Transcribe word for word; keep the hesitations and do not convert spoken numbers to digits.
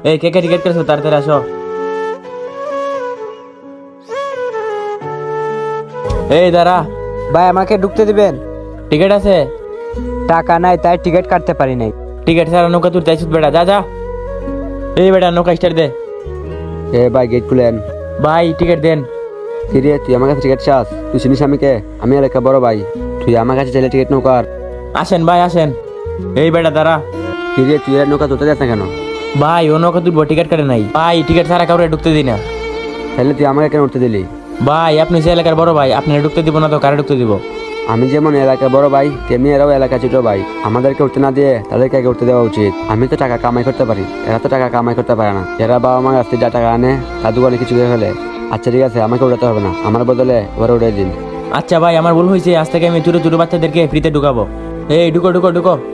এই কে কে টিকিট কাটছো তাড়াতাড়ি আসো। এই দাঁড়া। ভাই আমাকে ঢুকতে দিবেন? টিকিট আছে? টাকা নাই তাই টিকিট কাটতে পারি নাই। টিকিট ছাড়া নৌকা তুলতে আইছিস বেটা, যা যা। এই বেটা নৌকা স্টার্ট দে। এ ভাই গেট খুলেন। ভাই টিকিট দেন। কিরে তুই আমার কাছে টিকিট চাস? তুই চিনিস আমি কে? আমি এলাকা বড় ভাই, তুই আমার কাছে চাইলে টিকিট নৌকার? আসেন ভাই আসেন। এই বেটা দাঁড়া। কিরে তুই এর নৌকা তুলতে যাস না কেন? ভাই ও নৌকা তুলবো, টিকিট কাটে নাই ভাই, টিকিট ছাড়া কাউরে ঢুকতে দিই না। তাহলে তুই আমাকে কেন উঠতে দিলি? ভাই আপনি যে এলাকার বড় ভাই, আপনি ঢুকতে দিব না তো কারে ঢুকতে দিব? আমি যেমন এলাকার বড় ভাই তেমনি এরাও এলাকা ছোট ভাই, আমাদেরকে উঠতে না দিয়ে তাদেরকে আগে উঠতে দেওয়া উচিত। আমি তো টাকা কামাই করতে পারি, এরা তো টাকা কামাই করতে পারে না। এরা বাবা মার কাছ থেকে যা টাকা আনে তার দোকানে কিছু খেয়ে ফেলে। আচ্ছা ঠিক আছে, আমাকে উঠাতে হবে না, আমার বদলে ওরা উঠে দিন। আচ্ছা ভাই আমার ভুল হয়েছে, আজ থেকে আমি ছোট ছোট বাচ্চাদেরকে ফ্রিতে ঢুকাবো। এই ঢুকো ঢুকো ঢুকো।